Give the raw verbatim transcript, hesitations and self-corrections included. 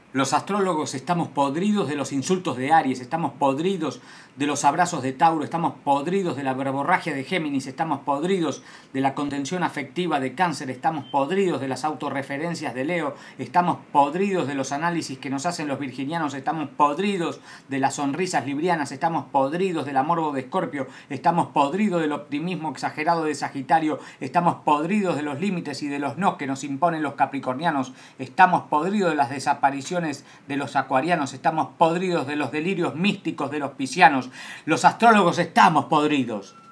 Los astrólogos estamos podridos de los insultos de Aries, estamos podridos de los abrazos de Tauro, estamos podridos de la verborragia de Géminis, estamos podridos de la contención afectiva de Cáncer, estamos podridos de las autorreferencias de Leo, estamos podridos de los análisis que nos hacen los virginianos, estamos podridos de las sonrisas librianas, estamos podridos del amor de Escorpio, estamos podridos del optimismo exagerado de Sagitario, estamos podridos de los límites y de los no que nos imponen los capricornianos, estamos podridos de las desapariciones de los acuarianos, estamos podridos de los delirios místicos de los piscianos. Los astrólogos estamos podridos.